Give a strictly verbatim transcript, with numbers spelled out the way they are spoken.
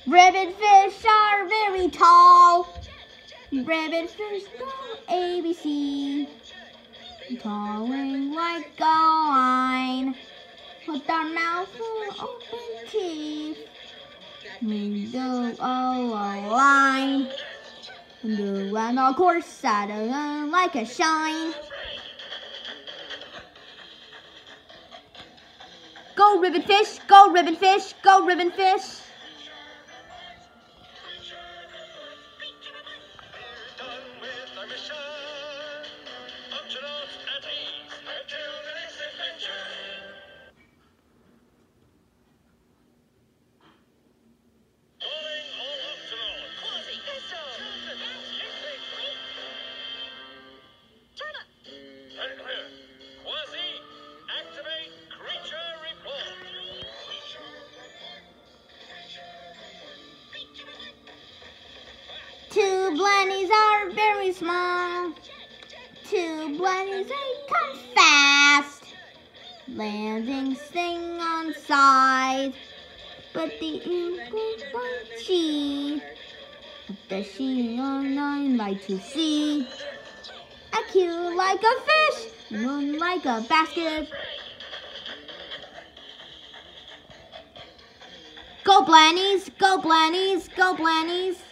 Ribbonfish are very tall. Ribbonfish go A B C. Towing like a line, with our mouth full open teeth. We do all a line, and do run our course at a like a shine. Go Ribbonfish, go Ribbonfish, go Ribbonfish. Two Blennies are very small. Two Blennies, they come fast. Landing sting on side. But the eagles like she. The she on nine like to see. A cute like a fish. One like a basket. Go Blennies, go Blennies, go Blennies.